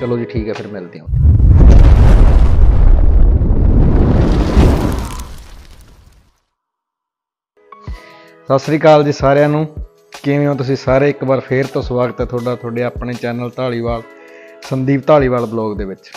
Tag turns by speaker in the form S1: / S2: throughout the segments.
S1: चलो जी ठीक है, फिर मिलते हैं। सत श्री अकाल जी सारिਆਂ ਨੂੰ, ਕਿਵੇਂ ਹੋ ਤੁਸੀਂ ਸਾਰੇ? ਇੱਕ ਵਾਰ ਫੇਰ ਤੋਂ ਸਵਾਗਤ ਹੈ ਤੁਹਾਡਾ ਤੁਹਾਡੇ ਆਪਣੇ ਚੈਨਲ ਢਾਲੀਵਾਲ ਸੰਦੀਪ ਢਾਲੀਵਾਲ ਬਲੌਗ ਦੇ ਵਿੱਚ।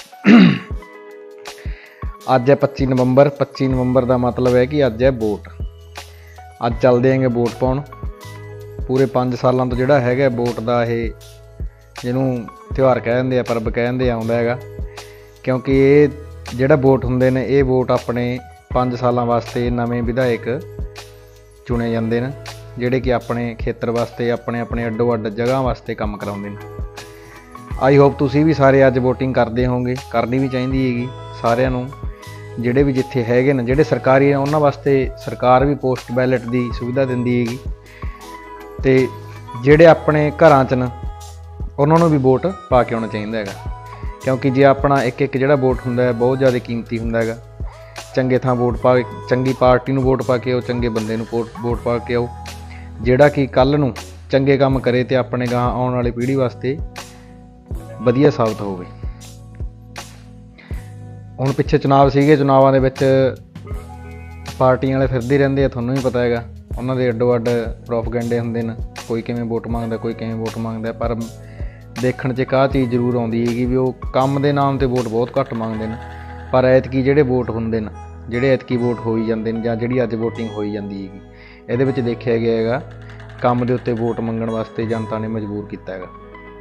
S1: ਅੱਜ ਹੈ 25 ਨਵੰਬਰ। 25 ਨਵੰਬਰ ਦਾ ਮਤਲਬ ਹੈ ਕਿ ਅੱਜ ਹੈ ਵੋਟ। ਅੱਜ ਚੱਲਦੇ ਆਂਗੇ ਵੋਟ ਪਾਉਣ। ਪੂਰੇ 5 ਸਾਲਾਂ ਤੋਂ ਜਿਹੜਾ ਹੈਗਾ ਵੋਟ ਦਾ ਇਹ ਜਿਹਨੂੰ ਤਿਉਹਾਰ ਕਹਿ ਦਿੰਦੇ ਆ, ਪਰਬ ਕਹਿ ਦਿੰਦੇ ਆਉਂਦਾ ਹੈਗਾ, ਕਿਉਂਕਿ ਇਹ ਜਿਹੜਾ ਵੋਟ ਹੁੰਦੇ ਨੇ ਇਹ ਵੋਟ ਆਪਣੇ 5 ਸਾਲਾਂ ਵਾਸਤੇ ਨਵੇਂ ਵਿਧਾਇਕ ਚੁਣੇ ਜਾਂਦੇ ਨੇ, ਜਿਹੜੇ ਕਿ ਆਪਣੇ ਖੇਤਰ ਵਾਸਤੇ ਆਪਣੇ ਆਪਣੇ ਅੱਡੋ ਅੱਡ ਜਗ੍ਹਾ ਵਾਸਤੇ ਕੰਮ ਕਰਾਉਂਦੇ ਨੇ। ਆਈ ਹੋਪ ਤੁਸੀਂ ਵੀ ਸਾਰੇ ਅੱਜ ਵੋਟਿੰਗ ਕਰਦੇ ਹੋਵੋਗੇ, ਕਰਨੀ ਵੀ ਚਾਹੀਦੀ ਹੈਗੀ ਸਾਰਿਆਂ ਨੂੰ। ਜਿਹੜੇ ਵੀ ਜਿੱਥੇ ਹੈਗੇ ਨੇ ਜਿਹੜੇ ਸਰਕਾਰੀ ਨੇ ਉਹਨਾਂ ਵਾਸਤੇ ਸਰਕਾਰ ਵੀ ਪੋਸਟ ਬੈਲਟ ਦੀ ਸੁਵਿਧਾ ਦਿੰਦੀ ਹੈਗੀ, ਅਤੇ ਜਿਹੜੇ ਆਪਣੇ ਘਰਾਂ 'ਚ ਨੇ ਉਹਨਾਂ ਨੂੰ ਵੀ ਵੋਟ ਪਾ ਕੇ ਆਉਣਾ ਚਾਹੀਦਾ ਹੈਗਾ, ਕਿਉਂਕਿ ਜੇ ਆਪਣਾ ਇੱਕ ਇੱਕ ਜਿਹੜਾ ਵੋਟ ਹੁੰਦਾ ਹੈ ਬਹੁਤ ਜ਼ਿਆਦਾ ਕੀਮਤੀ ਹੁੰਦਾ ਹੈਗਾ। ਚੰਗੇ ਥਾਂ ਵੋਟ ਪਾ ਕੇ, ਚੰਗੀ ਪਾਰਟੀ ਨੂੰ ਵੋਟ ਪਾ ਕੇ ਆਓ, ਚੰਗੇ ਬੰਦੇ ਨੂੰ ਵੋਟ ਪਾ ਕੇ ਆਓ, ਜਿਹੜਾ ਕਿ ਕੱਲ੍ਹ ਨੂੰ ਚੰਗੇ ਕੰਮ ਕਰੇ ਅਤੇ ਆਪਣੇ ਗਾਂ ਆਉਣ ਵਾਲੀ ਪੀੜ੍ਹੀ ਵਾਸਤੇ ਵਧੀਆ ਸਾਬਤ ਹੋਵੇ। ਹੁਣ ਪਿੱਛੇ ਚੁਣਾਵ ਸੀਗੇ, ਚੁਣਾਵਾਂ ਦੇ ਵਿੱਚ ਪਾਰਟੀਆਂ ਵਾਲੇ ਫਿਰਦੇ ਰਹਿੰਦੇ ਆ, ਤੁਹਾਨੂੰ ਵੀ ਪਤਾ ਹੈਗਾ। ਉਹਨਾਂ ਦੇ ਅੱਡੋ ਅੱਡ ਪ੍ਰੋਪਗੈਂਡੇ ਹੁੰਦੇ ਨੇ, ਕੋਈ ਕਿਵੇਂ ਵੋਟ ਮੰਗਦਾ, ਕੋਈ ਕਿਵੇਂ ਵੋਟ ਮੰਗਦਾ। ਪਰ ਦੇਖਣ 'ਚ ਇੱਕ ਆਹ ਚੀਜ਼ ਜ਼ਰੂਰ ਆਉਂਦੀ ਹੈਗੀ ਵੀ ਉਹ ਕੰਮ ਦੇ ਨਾਮ 'ਤੇ ਵੋਟ ਬਹੁਤ ਘੱਟ ਮੰਗਦੇ ਨੇ, ਪਰ ਐਤਕੀ ਜਿਹੜੇ ਵੋਟ ਹੁੰਦੇ ਨੇ, ਜਿਹੜੇ ਐਤਕੀ ਵੋਟ ਹੋਈ ਜਾਂਦੇ ਨੇ ਜਾਂ ਜਿਹੜੀ ਅੱਜ ਵੋਟਿੰਗ ਹੋਈ ਜਾਂਦੀ ਹੈਗੀ, ਇਹਦੇ ਵਿੱਚ ਦੇਖਿਆ ਗਿਆ ਹੈਗਾ ਕੰਮ ਦੇ ਉੱਤੇ ਵੋਟ ਮੰਗਣ ਵਾਸਤੇ ਜਨਤਾ ਨੇ ਮਜਬੂਰ ਕੀਤਾ ਹੈਗਾ।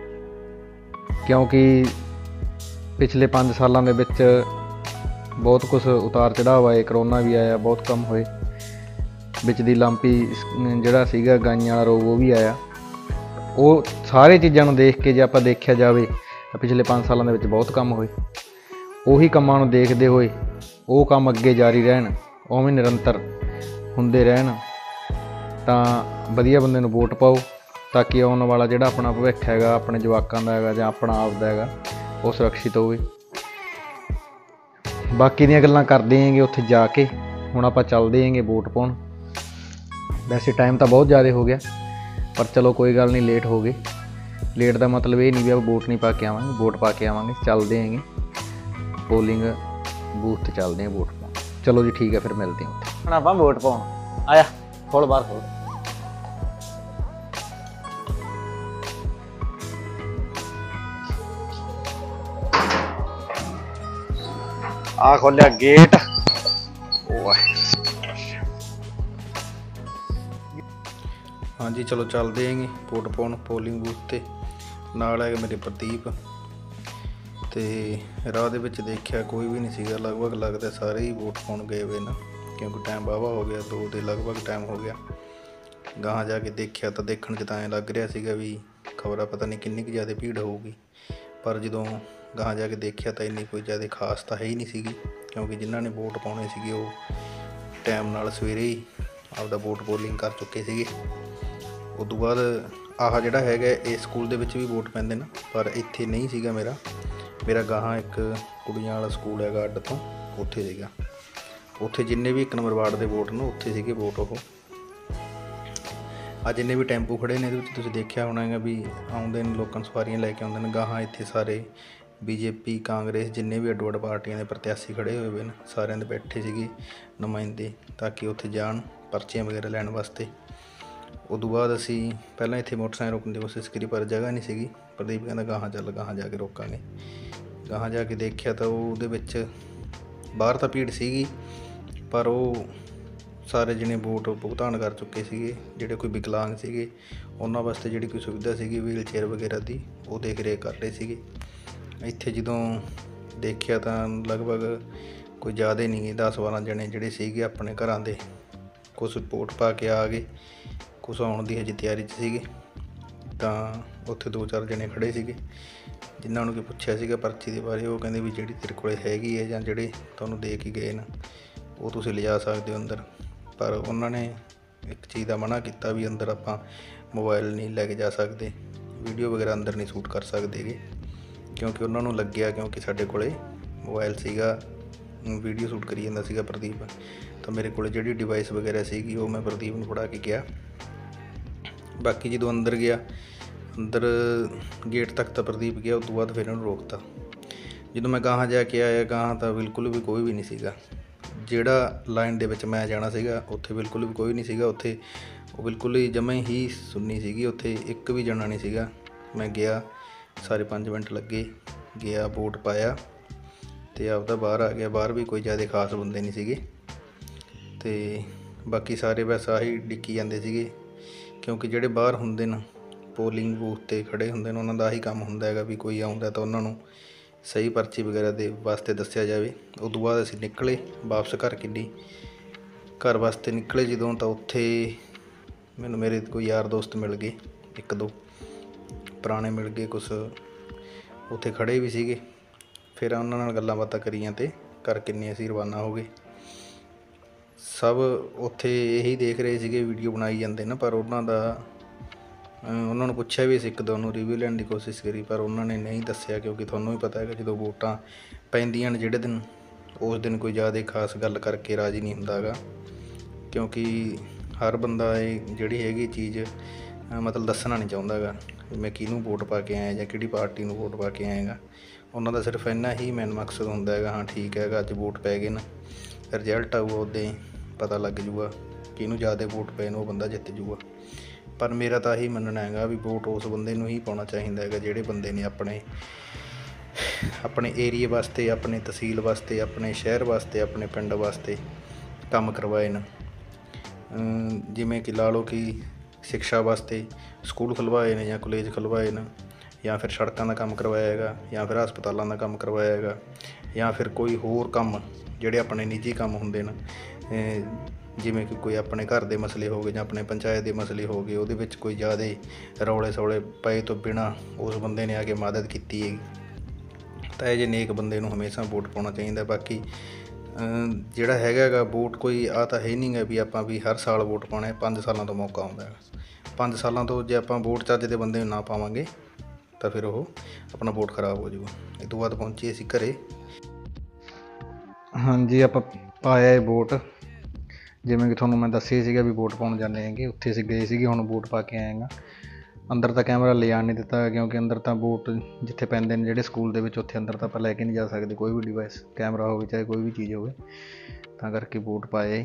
S1: ਕਿਉਂਕਿ ਪਿਛਲੇ 5 ਸਾਲਾਂ ਦੇ ਵਿੱਚ ਬਹੁਤ ਕੁਛ ਉਤਾਰ ਚੜ੍ਹਾਅ ਆਏ, ਕਰੋਨਾ ਵੀ ਆਇਆ, ਬਹੁਤ ਕੰਮ ਹੋਏ, ਵਿੱਚ ਦੀ ਲੰਪੀ ਜਿਹੜਾ ਸੀਗਾ ਗਾਈਆਂ ਵਾਲਾ ਰੋਗ ਉਹ ਵੀ ਆਇਆ। ਉਹ ਸਾਰੇ ਚੀਜ਼ਾਂ ਨੂੰ ਦੇਖ ਕੇ ਜੇ ਆਪਾਂ ਦੇਖਿਆ ਜਾਵੇ ਤਾਂ ਪਿਛਲੇ 5 ਸਾਲਾਂ ਦੇ ਵਿੱਚ ਬਹੁਤ ਕੰਮ ਹੋਏ। ਉਹੀ ਕੰਮਾਂ ਨੂੰ ਦੇਖਦੇ ਹੋਏ ਉਹ ਕੰਮ ਅੱਗੇ ਜਾਰੀ ਰਹਿਣ, ਉਵੇਂ ਨਿਰੰਤਰ ਹੁੰਦੇ ਰਹਿਣ, ਤਾਂ ਵਧੀਆ ਬੰਦੇ ਨੂੰ ਵੋਟ ਪਾਓ, ਤਾਂ ਕਿ ਆਉਣ ਵਾਲਾ ਜਿਹੜਾ ਆਪਣਾ ਭਵਿੱਖ ਹੈਗਾ, ਆਪਣੇ ਜਵਾਕਾਂ ਦਾ ਹੈਗਾ ਜਾਂ ਆਪਣਾ ਆਪ ਦਾ ਹੈਗਾ, ਉਹ ਸੁਰੱਖਿਅਤ ਹੋਵੇ। ਬਾਕੀ ਦੀਆਂ ਗੱਲਾਂ ਕਰਦੇ ਹੈਗੇ ਉੱਥੇ ਜਾ ਕੇ। ਹੁਣ ਆਪਾਂ ਚੱਲਦੇ ਹੈਗੇ ਵੋਟ ਪਾਉਣ। ਵੈਸੇ ਟਾਈਮ ਤਾਂ ਬਹੁਤ ਜ਼ਿਆਦਾ ਹੋ ਗਿਆ, ਪਰ ਚਲੋ ਕੋਈ ਗੱਲ ਨਹੀਂ, ਲੇਟ ਹੋ ਗਏ। ਲੇਟ ਦਾ ਮਤਲਬ ਇਹ ਨਹੀਂ ਵੀ ਆਪਾਂ ਵੋਟ ਨਹੀਂ ਪਾ ਕੇ ਆਵਾਂਗੇ, ਵੋਟ ਪਾ ਕੇ ਆਵਾਂਗੇ। ਚੱਲਦੇ ਹੈਗੇ ਪੋਲਿੰਗ ਬੂਥ 'ਤੇ, ਚੱਲਦੇ ਹਾਂ ਵੋਟ ਪਾਉਣ। ਚਲੋ ਜੀ ਠੀਕ ਹੈ, ਫਿਰ ਮਿਲਦੇ ਹਾਂ ਉੱਥੇ। ਹੁਣ ਆਪਾਂ ਵੋਟ ਪਾਉਣ ਆਇਆ, ਖੋਲ ਬਾਹਰ ਖੋਲ। ਆ ਖੋਲਿਆ ਗੇਟ। ਹਾਂਜੀ ਚਲੋ ਚੱਲਦੇ ਹੈਗੇ ਵੋਟ ਪਾਉਣ ਪੋਲਿੰਗ ਬੂਥ 'ਤੇ। ਨਾਲ ਹੈਗਾ ਮੇਰੇ ਪ੍ਰਦੀਪ। ਅਤੇ ਰਾਹ ਦੇ ਵਿੱਚ ਦੇਖਿਆ ਕੋਈ ਵੀ ਨਹੀਂ ਸੀਗਾ, ਲਗਭਗ ਲੱਗਦਾ ਸਾਰੇ ਹੀ ਵੋਟ ਪਾਉਣ ਗਏ ਹੋਏ ਨਾ, ਕਿਉਂਕਿ ਟਾਈਮ ਵਾਹਵਾ ਹੋ ਗਿਆ, 2 ਦੇ ਲਗਭਗ ਟਾਈਮ ਹੋ ਗਿਆ। ਗਾਹਾਂ ਜਾ ਕੇ ਦੇਖਿਆ ਤਾਂ ਦੇਖਣ 'ਚ ਤਾਂ ਐਂ ਲੱਗ ਰਿਹਾ ਸੀਗਾ ਵੀ ਖਬਰਾਂ ਪਤਾ ਨਹੀਂ ਕਿੰਨੀ ਕੁ ਜ਼ਿਆਦਾ ਭੀੜ ਹੋਊਗੀ, ਪਰ ਜਦੋਂ ਗਾਹਾਂ ਜਾ ਕੇ ਦੇਖਿਆ ਤਾਂ ਇੰਨੀ ਕੋਈ ਜ਼ਿਆਦਾ ਖਾਸ ਤਾਂ ਹੈ ਹੀ ਨਹੀਂ ਸੀਗੀ, ਕਿਉਂਕਿ ਜਿਨ੍ਹਾਂ ਨੇ ਵੋਟ ਪਾਉਣੇ ਸੀਗੇ ਉਹ ਟਾਈਮ ਨਾਲ ਸਵੇਰੇ ਹੀ ਆਪਦਾ ਵੋਟ ਪੋਲਿੰਗ ਕਰ ਚੁੱਕੇ ਸੀਗੇ। ਉਦੋਂ ਬਾਅਦ ਆਹ ਜਿਹੜਾ ਹੈਗਾ ਇਹ ਸਕੂਲ ਦੇ ਵਿੱਚ ਵੀ ਵੋਟ ਪੈਂਦੇ ਨੇ, ਪਰ ਇੱਥੇ ਨਹੀਂ ਸੀਗਾ ਮੇਰਾ ਗਾਹਾਂ ਇੱਕ ਕੁੜੀਆਂ ਵਾਲਾ ਸਕੂਲ ਹੈਗਾ ਅੱਡ ਤੋਂ, ਉੱਥੇ ਸੀਗਾ। ਉੱਥੇ ਜਿੰਨੇ ਵੀ 1 ਨੰਬਰ ਵਾਰਡ ਦੇ ਵੋਟ ਨੇ ਉੱਥੇ ਸੀਗੇ ਵੋਟ। ਉਹ ਆ ਜਿੰਨੇ ਵੀ ਟੈਂਪੂ ਖੜ੍ਹੇ ਨੇ ਇਹਦੇ ਵਿੱਚ ਤੁਸੀਂ ਦੇਖਿਆ ਹੋਣਾ ਹੈਗਾ ਵੀ ਆਉਂਦੇ ਨੇ, ਲੋਕਾਂ ਨੂੰ ਸਵਾਰੀਆਂ ਲੈ ਕੇ ਆਉਂਦੇ ਨੇ। ਗਾਹਾਂ ਇੱਥੇ ਸਾਰੇ BJP ਕਾਂਗਰਸ ਜਿੰਨੇ ਵੀ ਅੱਡੋ ਅੱਡ ਪਾਰਟੀਆਂ ਦੇ ਪ੍ਰਤਿਆਸ਼ੀ ਖੜ੍ਹੇ ਹੋਏ ਨੇ, ਸਾਰਿਆਂ ਦੇ ਬੈਠੇ ਸੀਗੇ ਨੁਮਾਇੰਦੇ, ਤਾਂ ਕਿ ਉੱਥੇ ਜਾਣ ਪਰਚੀਆਂ ਵਗੈਰਾ ਲੈਣ ਵਾਸਤੇ। ਉਦੋਂ ਬਾਅਦ ਅਸੀਂ ਪਹਿਲਾਂ ਇੱਥੇ ਮੋਟਰਸਾਈਕਲ ਰੋਕਣ ਦੀ ਕੋਸ਼ਿਸ਼ ਕਰੀ, ਪਰ ਜਗ੍ਹਾ ਨਹੀਂ ਸੀਗੀ। ਪ੍ਰਦੀਪ ਕਹਿੰਦਾ ਗਾਹਾਂ ਚੱਲ, ਗਾਹਾਂ ਜਾ ਕੇ ਰੋਕਾਂਗੇ। ਗਾਹਾਂ ਜਾ ਕੇ ਦੇਖਿਆ ਤਾਂ ਉਹਦੇ ਵਿੱਚ ਬਾਹਰ ਤਾਂ ਭੀੜ ਸੀਗੀ, ਪਰ ਉਹ ਸਾਰੇ ਜਣੇ ਵੋਟ ਭੁਗਤਾਨ ਕਰ ਚੁੱਕੇ ਸੀਗੇ। ਜਿਹੜੇ ਕੋਈ ਵਿਕਲਾਂਗ ਸੀਗੇ ਉਹਨਾਂ ਵਾਸਤੇ ਜਿਹੜੀ ਕੋਈ ਸੁਵਿਧਾ ਸੀਗੀ ਵੀਲ ਚੇਅਰ ਵਗੈਰਾ ਦੀ, ਉਹ ਦੇਖ ਰੇਖ ਕਰ ਰਹੇ ਸੀਗੇ। ਇੱਥੇ ਜਦੋਂ ਦੇਖਿਆ ਤਾਂ ਲਗਭਗ ਕੋਈ ਜ਼ਿਆਦਾ ਨਹੀਂ, 10-12 ਜਣੇ ਜਿਹੜੇ ਸੀਗੇ ਆਪਣੇ ਘਰਾਂ ਦੇ, ਕੁਛ ਵੋਟ ਪਾ ਕੇ ਆ ਗਏ, ਕੁਛ ਆਉਣ ਦੀ ਹਜੇ ਤਿਆਰੀ 'ਚ ਸੀਗੇ। ਤਾਂ ਉੱਥੇ 2-4 ਜਣੇ ਖੜ੍ਹੇ ਸੀਗੇ ਜਿਨ੍ਹਾਂ ਨੂੰ ਕਿ ਪੁੱਛਿਆ ਸੀਗਾ ਪਰਚੀ ਦੇ ਬਾਰੇ। ਉਹ ਕਹਿੰਦੇ ਵੀ ਜਿਹੜੀ ਤੇਰੇ ਕੋਲ ਹੈਗੀ ਹੈ ਜਾਂ ਜਿਹੜੇ ਤੁਹਾਨੂੰ ਦੇ ਕੇ ਗਏ ਨੇ ਉਹ ਤੁਸੀਂ ਲਿਜਾ ਸਕਦੇ ਹੋ ਅੰਦਰ, ਪਰ ਉਹਨਾਂ ਨੇ ਇੱਕ ਚੀਜ਼ ਦਾ ਮਨ੍ਹਾ ਕੀਤਾ ਵੀ ਅੰਦਰ ਆਪਾਂ ਮੋਬਾਇਲ ਨਹੀਂ ਲੈ ਕੇ ਜਾ ਸਕਦੇ, ਵੀਡੀਓ ਵਗੈਰਾ ਅੰਦਰ ਨਹੀਂ ਸ਼ੂਟ ਕਰ ਸਕਦੇ ਗੇ, ਕਿਉਂਕਿ ਉਹਨਾਂ ਨੂੰ ਲੱਗਿਆ ਕਿਉਂਕਿ ਸਾਡੇ ਕੋਲ ਮੋਬਾਇਲ ਸੀਗਾ, ਵੀਡੀਓ ਸ਼ੂਟ ਕਰੀ ਜਾਂਦਾ ਸੀਗਾ ਪ੍ਰਦੀਪ। ਤਾਂ ਮੇਰੇ ਕੋਲ ਜਿਹੜੀ ਡਿਵਾਈਸ ਵਗੈਰਾ ਸੀਗੀ ਉਹ ਮੈਂ ਪ੍ਰਦੀਪ ਨੂੰ ਫੜਾ ਕੇ ਗਿਆ। ਬਾਕੀ ਜਦੋਂ ਅੰਦਰ ਗਿਆ, ਅੰਦਰ ਗੇਟ ਤੱਕ ਤਾਂ ਪ੍ਰਦੀਪ ਗਿਆ, ਉਸ ਤੋਂ ਬਾਅਦ ਫਿਰ ਇਹਨੂੰ ਰੋਕਤਾ ਜਦੋਂ ਮੈਂ ਗਾਹਾਂ ਜਾ ਕੇ ਆਇਆ, ਗਾਹਾਂ ਤਾਂ ਬਿਲਕੁਲ ਵੀ ਕੋਈ ਵੀ ਨਹੀਂ ਸੀਗਾ। ਜਿਹੜਾ ਲਾਈਨ ਦੇ ਵਿੱਚ ਮੈਂ ਜਾਣਾ ਸੀਗਾ ਉੱਥੇ ਬਿਲਕੁਲ ਵੀ ਕੋਈ ਨਹੀਂ ਸੀਗਾ। ਉੱਥੇ ਉਹ ਬਿਲਕੁਲ ਹੀ ਜਮਾਂ ਹੀ ਸੁੰਨੀ ਸੀਗੀ, ਉੱਥੇ ਇੱਕ ਵੀ ਜਣਾ ਨਹੀਂ ਸੀਗਾ। ਮੈਂ ਗਿਆ, ਸਾਰੇ 5 ਮਿੰਟ ਲੱਗੇ, ਗਿਆ ਵੋਟ ਪਾਇਆ ਅਤੇ ਆਪਦਾ ਬਾਹਰ ਆ ਗਿਆ। ਬਾਹਰ ਵੀ ਕੋਈ ਜ਼ਿਆਦਾ ਖਾਸ ਬੰਦੇ ਨਹੀਂ ਸੀਗੇ ਅਤੇ ਬਾਕੀ ਸਾਰੇ ਬਸ ਆਹੀ ਡਿੱਕੀ ਜਾਂਦੇ ਸੀਗੇ, ਕਿਉਂਕਿ ਜਿਹੜੇ ਬਾਹਰ ਹੁੰਦੇ ਨੇ ਪੋਲਿੰਗ ਬੂਥ 'ਤੇ ਖੜ੍ਹੇ ਹੁੰਦੇ ਨੇ, ਉਹਨਾਂ ਦਾ ਆਹੀ ਕੰਮ ਹੁੰਦਾ ਹੈਗਾ ਵੀ ਕੋਈ ਆਉਂਦਾ ਤਾਂ ਉਹਨਾਂ ਨੂੰ ਸਹੀ ਪਰਚੀ ਵਗੈਰਾ ਦੇ ਵਾਸਤੇ ਦੱਸਿਆ ਜਾਵੇ। ਉਦੋਂ ਬਾਅਦ ਅਸੀਂ ਨਿਕਲੇ ਵਾਪਸ ਘਰ ਵਾਸਤੇ ਨਿਕਲੇ ਜਦੋਂ, ਤਾਂ ਉੱਥੇ ਮੈਨੂੰ ਮੇਰੇ ਕੋਈ ਯਾਰ ਦੋਸਤ ਮਿਲ ਗਏ, 1-2 ਪੁਰਾਣੇ ਮਿਲ ਗਏ, ਕੁਛ ਉੱਥੇ ਖੜ੍ਹੇ ਵੀ ਸੀਗੇ। ਫਿਰ ਉਹਨਾਂ ਨਾਲ ਗੱਲਾਂ ਬਾਤਾਂ ਕਰੀਆਂ ਅਤੇ ਘਰ ਕਿੰਨੇ ਅਸੀਂ ਰਵਾਨਾ ਹੋ ਗਏ। ਸਭ ਉੱਥੇ ਇਹੀ ਦੇਖ ਰਹੇ ਸੀਗੇ, ਵੀਡੀਓ ਬਣਾਈ ਜਾਂਦੇ ਨਾ, ਪਰ ਉਹਨਾਂ ਨੂੰ ਪੁੱਛਿਆ ਵੀ ਸੀ, 1-2 ਨੂੰ ਰਿਵਿਊ ਲੈਣ ਦੀ ਕੋਸ਼ਿਸ਼ ਕਰੀ, ਪਰ ਉਹਨਾਂ ਨੇ ਨਹੀਂ ਦੱਸਿਆ, ਕਿਉਂਕਿ ਤੁਹਾਨੂੰ ਵੀ ਪਤਾ ਹੈਗਾ ਜਦੋਂ ਵੋਟਾਂ ਪੈਂਦੀਆਂ ਨੇ ਜਿਹੜੇ ਦਿਨ, ਉਸ ਦਿਨ ਕੋਈ ਜ਼ਿਆਦਾ ਖਾਸ ਗੱਲ ਕਰਕੇ ਰਾਜ਼ੀ ਨਹੀਂ ਹੁੰਦਾ ਹੈਗਾ, ਕਿਉਂਕਿ ਹਰ ਬੰਦਾ ਇਹ ਜਿਹੜੀ ਹੈਗੀ ਚੀਜ਼ ਮਤਲਬ ਦੱਸਣਾ ਨਹੀਂ ਚਾਹੁੰਦਾ ਹੈਗਾ ਵੀ ਮੈਂ ਕਿਹਨੂੰ ਵੋਟ ਪਾ ਕੇ ਆਇਆ ਜਾਂ ਕਿਹੜੀ ਪਾਰਟੀ ਨੂੰ ਵੋਟ ਪਾ ਕੇ ਆਏਗਾ। ਉਹਨਾਂ ਦਾ ਸਿਰਫ ਇੰਨਾ ਹੀ ਮੇਨ ਮਕਸਦ ਹੁੰਦਾ ਹੈਗਾ, ਹਾਂ ਠੀਕ ਹੈਗਾ ਅੱਜ ਵੋਟ ਪੈ ਗਏ ਨਾ, ਰਿਜ਼ਲਟ ਆਊਗਾ ਉੱਦਾਂ ਹੀ ਪਤਾ ਲੱਗ ਜੂਗਾ, ਕਿਹਨੂੰ ਜ਼ਿਆਦਾ ਵੋਟ ਪਏ ਨੇ ਉਹ ਬੰਦਾ ਜਿੱਤ ਜੂਗਾ। ਪਰ ਮੇਰਾ ਤਾਂ ਇਹੀ ਮੰਨਣਾ ਹੈਗਾ ਵੀ ਵੋਟ ਉਸ ਬੰਦੇ ਨੂੰ ਹੀ ਪਾਉਣਾ ਚਾਹੀਦਾ ਹੈਗਾ ਜਿਹੜੇ ਬੰਦੇ ਨੇ ਆਪਣੇ ਏਰੀਏ ਵਾਸਤੇ, ਆਪਣੇ ਤਹਿਸੀਲ ਵਾਸਤੇ, ਆਪਣੇ ਸ਼ਹਿਰ ਵਾਸਤੇ, ਆਪਣੇ ਪਿੰਡ ਵਾਸਤੇ ਕੰਮ ਕਰਵਾਏ ਨੇ। ਜਿਵੇਂ ਕਿ ਲਾ ਲਓ ਕਿ ਸਿੱਖਿਆ ਵਾਸਤੇ ਸਕੂਲ ਖੁੱਲ੍ਹਵਾਏ ਨੇ ਜਾਂ ਕਾਲਜ ਖੁੱਲ੍ਹਵਾਏ ਨੇ, ਜਾਂ ਫਿਰ ਸੜਕਾਂ ਦਾ ਕੰਮ ਕਰਵਾਇਆ ਹੈਗਾ, ਜਾਂ ਫਿਰ ਹਸਪਤਾਲਾਂ ਦਾ ਕੰਮ ਕਰਵਾਇਆ ਹੈਗਾ, ਜਾਂ ਫਿਰ ਕੋਈ ਹੋਰ ਕੰਮ ਜਿਹੜੇ ਆਪਣੇ ਨਿੱਜੀ ਕੰਮ ਹੁੰਦੇ ਨੇ, ਜਿਵੇਂ ਕਿ ਕੋਈ ਆਪਣੇ ਘਰ ਦੇ ਮਸਲੇ ਹੋ ਗਏ ਜਾਂ ਆਪਣੇ ਪੰਚਾਇਤ ਦੇ ਮਸਲੇ ਹੋ ਗਏ, ਉਹਦੇ ਵਿੱਚ ਕੋਈ ਜ਼ਿਆਦਾ ਰੌਲੇ ਸੌਲੇ ਪਏ ਤੋਂ ਬਿਨਾਂ ਉਸ ਬੰਦੇ ਨੇ ਆ ਕੇ ਮਦਦ ਕੀਤੀ ਹੈਗੀ, ਤਾਂ ਇਹ ਜਿਹੇ ਨੇਕ ਬੰਦੇ ਨੂੰ ਹਮੇਸ਼ਾ ਵੋਟ ਪਾਉਣਾ ਚਾਹੀਦਾ। ਬਾਕੀ ਜਿਹੜਾ ਹੈਗਾ ਵੋਟ ਕੋਈ ਤਾਂ ਹੈ ਨਹੀਂ ਗਾ ਵੀ ਆਪਾਂ ਵੀ ਹਰ ਸਾਲ ਵੋਟ ਪਾਉਣਾ, 5 ਸਾਲਾਂ ਤੋਂ ਮੌਕਾ ਆਉਂਦਾ ਹੈਗਾ। 5 ਸਾਲਾਂ ਤੋਂ ਜੇ ਆਪਾਂ ਵੋਟ ਚੱਜ ਦੇ ਬੰਦੇ ਨੂੰ ਨਾ ਪਾਵਾਂਗੇ ਤਾਂ ਫਿਰ ਉਹ ਆਪਣਾ ਵੋਟ ਖਰਾਬ ਹੋ ਜਾਊਗਾ। ਇਹ ਤੋਂ ਬਾਅਦ ਪਹੁੰਚੇ ਅਸੀਂ ਘਰੇ। ਹਾਂਜੀ, ਆਪਾਂ ਪਾਇਆ ਵੋਟ, ਜਿਵੇਂ ਕਿ ਤੁਹਾਨੂੰ ਮੈਂ ਦੱਸਿਆ ਸੀਗਾ ਵੀ ਵੋਟ ਪਾਉਣ ਜਾਂਦੇ ਹੈਗੇ, ਉੱਥੇ ਅਸੀਂ ਗਏ ਸੀਗੇ, ਹੁਣ ਵੋਟ ਪਾ ਕੇ ਆਏ ਹਾਂ। ਅੰਦਰ ਤਾਂ ਕੈਮਰਾ ਲਿਜਾਣ ਨਹੀਂ ਦਿੱਤਾ, ਕਿਉਂਕਿ ਅੰਦਰ ਤਾਂ ਵੋਟ ਜਿੱਥੇ ਪੈਂਦੇ ਨੇ ਜਿਹੜੇ ਸਕੂਲ ਦੇ ਵਿੱਚ, ਉੱਥੇ ਅੰਦਰ ਤਾਂ ਆਪਾਂ ਲੈ ਕੇ ਨਹੀਂ ਜਾ ਸਕਦੇ ਕੋਈ ਵੀ ਡਿਵਾਈਸ, ਕੈਮਰਾ ਹੋਵੇ ਚਾਹੇ ਕੋਈ ਵੀ ਚੀਜ਼ ਹੋਵੇ, ਤਾਂ ਕਰਕੇ ਵੋਟ ਪਾਇਆ।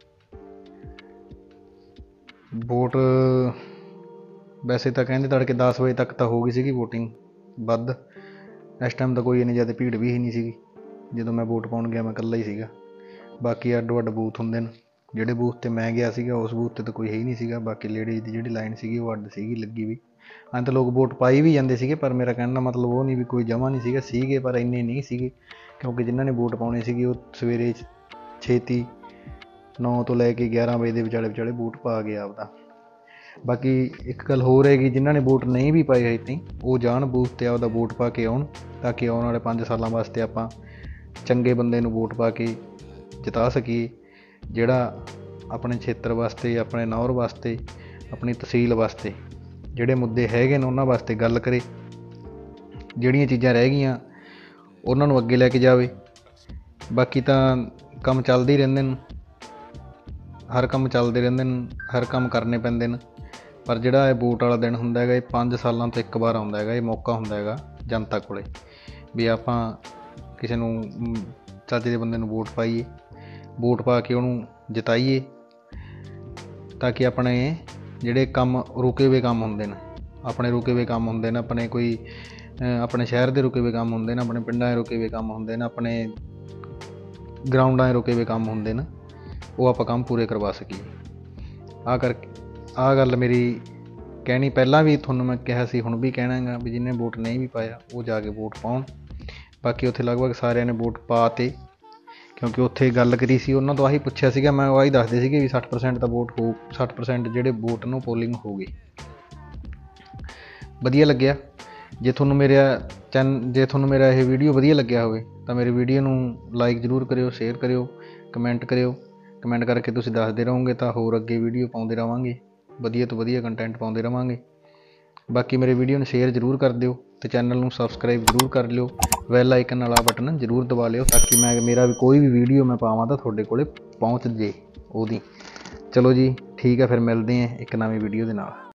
S1: ਵੋਟ ਵੈਸੇ ਤਾਂ ਕਹਿੰਦੇ ਤੜਕੇ 10 ਵਜੇ ਤੱਕ ਤਾਂ ਹੋ ਗਈ ਸੀਗੀ ਵੋਟਿੰਗ, ਵੱਧ ਇਸ ਟਾਈਮ ਤਾਂ ਕੋਈ ਇੰਨੀ ਜ਼ਿਆਦਾ ਭੀੜ ਵੀ ਹੀ ਨਹੀਂ ਸੀਗੀ। ਜਦੋਂ ਮੈਂ ਵੋਟ ਪਾਉਣ ਗਿਆ ਮੈਂ ਇਕੱਲਾ ਹੀ ਸੀਗਾ। ਬਾਕੀ ਅੱਡੋ ਅੱਡ ਬੂਥ ਹੁੰਦੇ ਨੇ, ਜਿਹੜੇ ਬੂਥ 'ਤੇ ਮੈਂ ਗਿਆ ਸੀਗਾ ਉਸ ਬੂਥ 'ਤੇ ਤਾਂ ਕੋਈ ਹੈ ਹੀ ਨਹੀਂ ਸੀਗਾ। ਬਾਕੀ ਲੇਡੀਜ਼ ਦੀ ਜਿਹੜੀ ਲਾਈਨ ਸੀਗੀ ਉਹ ਅੱਡ ਸੀਗੀ ਲੱਗੀ ਵੀ, ਐਂ ਤਾਂ ਲੋਕ ਵੋਟ ਪਾਈ ਵੀ ਜਾਂਦੇ ਸੀਗੇ, ਪਰ ਮੇਰਾ ਕਹਿਣ ਦਾ ਮਤਲਬ ਉਹ ਨਹੀਂ ਵੀ ਕੋਈ ਜਮ੍ਹਾਂ ਨਹੀਂ ਸੀਗੇ, ਪਰ ਇੰਨੇ ਨਹੀਂ ਸੀਗੇ, ਕਿਉਂਕਿ ਜਿਨ੍ਹਾਂ ਨੇ ਵੋਟ ਪਾਉਣੀ ਸੀਗੀ ਉਹ ਸਵੇਰੇ ਛੇਤੀ 9 ਤੋਂ ਲੈ ਕੇ 11 ਵਜੇ ਦੇ ਵਿਚਾਲੇ ਵੋਟ ਪਾ ਗਿਆ ਆਪਦਾ। ਬਾਕੀ ਇੱਕ ਗੱਲ ਹੋਰ ਹੈਗੀ, ਜਿਨ੍ਹਾਂ ਨੇ ਵੋਟ ਨਹੀਂ ਵੀ ਪਾਈ ਹਜੇ ਤਾਈਂ, ਉਹ ਜਾਣ ਬੂਥ 'ਤੇ ਆਪਦਾ ਵੋਟ ਪਾ ਕੇ ਆਉਣ, ਤਾਂ ਕਿ ਆਉਣ ਵਾਲੇ 5 ਸਾਲਾਂ ਵਾਸਤੇ ਆਪਾਂ ਚੰਗੇ ਬੰਦੇ ਨੂੰ ਵੋਟ ਪਾ ਕੇ ਜਿਤਾ ਸਕੀਏ, ਜਿਹੜਾ ਆਪਣੇ ਖੇਤਰ ਵਾਸਤੇ, ਆਪਣੇ ਨੌਰ ਵਾਸਤੇ, ਆਪਣੀ ਤਹਿਸੀਲ ਵਾਸਤੇ ਜਿਹੜੇ ਮੁੱਦੇ ਹੈਗੇ ਨੇ ਉਹਨਾਂ ਵਾਸਤੇ ਗੱਲ ਕਰੇ, ਜਿਹੜੀਆਂ ਚੀਜ਼ਾਂ ਰਹਿ ਗਈਆਂ ਉਹਨਾਂ ਨੂੰ ਅੱਗੇ ਲੈ ਕੇ ਜਾਵੇ। ਬਾਕੀ ਤਾਂ ਕੰਮ ਚੱਲਦੇ ਹੀ ਰਹਿੰਦੇ ਨੇ, ਹਰ ਕੰਮ ਚੱਲਦੇ ਰਹਿੰਦੇ ਨੇ, ਹਰ ਕੰਮ ਕਰਨੇ ਪੈਂਦੇ ਨੇ, ਪਰ ਜਿਹੜਾ ਇਹ ਵੋਟ ਵਾਲਾ ਦਿਨ ਹੁੰਦਾ ਹੈਗਾ, ਇਹ 5 ਸਾਲਾਂ ਤੋਂ ਇੱਕ ਵਾਰ ਆਉਂਦਾ ਹੈਗਾ। ਇਹ ਮੌਕਾ ਹੁੰਦਾ ਹੈਗਾ ਜਨਤਾ ਕੋਲ ਵੀ ਆਪਾਂ ਕਿਸੇ ਨੂੰ ਚੱਜ ਦੇ ਬੰਦੇ ਨੂੰ ਵੋਟ ਪਾਈਏ, ਵੋਟ ਪਾ ਕੇ ਉਹਨੂੰ ਜਿਤਾਈਏ, ਤਾਂ ਕਿ ਆਪਣੇ ਜਿਹੜੇ ਕੰਮ ਰੁਕੇ ਹੋਏ ਕੰਮ ਹੁੰਦੇ ਨੇ, ਆਪਣੇ ਕੋਈ ਆਪਣੇ ਸ਼ਹਿਰ ਦੇ ਰੁਕੇ ਹੋਏ ਕੰਮ ਹੁੰਦੇ ਨੇ, ਆਪਣੇ ਪਿੰਡਾਂ ਦੇ ਰੁਕੇ ਹੋਏ ਕੰਮ ਹੁੰਦੇ ਨੇ, ਆਪਣੇ ਗਰਾਊਂਡਾਂ ਦੇ ਰੁਕੇ ਹੋਏ ਕੰਮ ਹੁੰਦੇ ਨੇ, ਉਹ ਆਪਾਂ ਕੰਮ ਪੂਰੇ ਕਰਵਾ ਸਕੀਏ। ਆਹ ਗੱਲ ਮੇਰੀ ਕਹਿਣੀ ਪਹਿਲਾਂ ਵੀ ਤੁਹਾਨੂੰ ਮੈਂ ਕਿਹਾ ਸੀ, ਹੁਣ ਵੀ ਕਹਿਣਾ ਗਾ ਵੀ ਜਿਹਨੇ ਵੋਟ ਨਹੀਂ ਵੀ ਪਾਇਆ ਉਹ ਜਾ ਕੇ ਵੋਟ ਪਾਉਣ। ਬਾਕੀ ਉੱਥੇ ਲਗਭਗ ਸਾਰਿਆਂ ਨੇ ਵੋਟ ਪਾ ਤੇ, ਕਿਉਂਕਿ ਉੱਥੇ ਗੱਲ ਕਰੀ ਸੀ, ਉਹਨਾਂ ਤੋਂ ਆਹੀ ਪੁੱਛਿਆ ਸੀਗਾ, ਮੈਂ ਆਹੀ ਦੱਸਦੇ ਸੀਗੇ ਵੀ 60% ਤਾਂ ਵੋਟ 60% ਜਿਹੜੇ ਵੋਟ ਨੂੰ ਪੋਲਿੰਗ ਹੋ ਗਈ। ਵਧੀਆ ਲੱਗਿਆ। ਜੇ ਤੁਹਾਨੂੰ ਮੇਰਾ ਇਹ ਵੀਡੀਓ ਵਧੀਆ ਲੱਗਿਆ ਹੋਵੇ ਤਾਂ ਮੇਰੀ ਵੀਡੀਓ ਨੂੰ ਲਾਈਕ ਜ਼ਰੂਰ ਕਰਿਓ, ਸ਼ੇਅਰ ਕਰਿਓ, ਕਮੈਂਟ ਕਰਿਓ। ਕਮੈਂਟ ਕਰਕੇ ਤੁਸੀਂ ਦੱਸਦੇ ਰਹੋਗੇ ਤਾਂ ਹੋਰ ਅੱਗੇ ਵੀਡੀਓ ਪਾਉਂਦੇ ਰਹਾਂਗੇ, ਵਧੀਆ ਤੋਂ ਵਧੀਆ ਕੰਟੈਂਟ ਪਾਉਂਦੇ ਰਹਾਂਗੇ। ਬਾਕੀ ਮੇਰੇ ਵੀਡੀਓ ਨੂੰ ਸ਼ੇਅਰ ਜ਼ਰੂਰ ਕਰ ਦਿਓ ਅਤੇ ਚੈਨਲ ਨੂੰ ਸਬਸਕ੍ਰਾਈਬ ਜ਼ਰੂਰ ਕਰ ਲਿਓ, ਬੈਲ ਆਈਕਨ ਵਾਲਾ ਬਟਨ ਜ਼ਰੂਰ ਦਬਾ ਲਿਓ, ਤਾਂ ਕਿ ਮੇਰਾ ਵੀ ਕੋਈ ਵੀ ਵੀਡੀਓ ਮੈਂ ਪਾਵਾਂ ਤਾਂ ਤੁਹਾਡੇ ਕੋਲ ਪਹੁੰਚ ਜੇ ਉਹਦੀ। ਚਲੋ ਜੀ, ਠੀਕ ਹੈ, ਫਿਰ ਮਿਲਦੇ ਹਾਂ ਇੱਕ ਨਵੀਂ ਵੀਡੀਓ ਦੇ ਨਾਲ।